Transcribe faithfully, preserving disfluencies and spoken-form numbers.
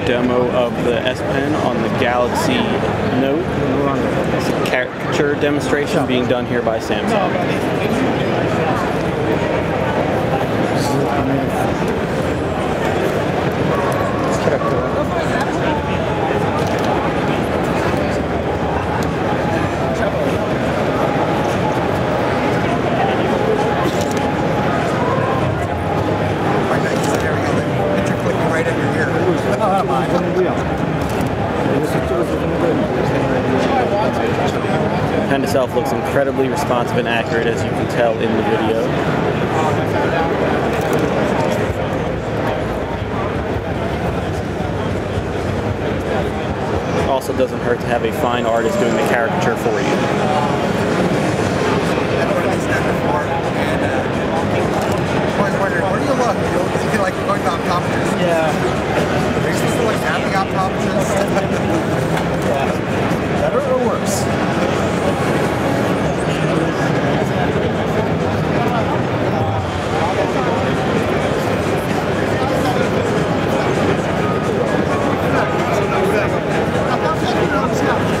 demo of the S Pen on the Galaxy Note. It's a caricature demonstration being done here by Samsung. The pen itself looks incredibly responsive and accurate, as you can tell in the video. Also doesn't hurt to have a fine artist doing the caricature for you.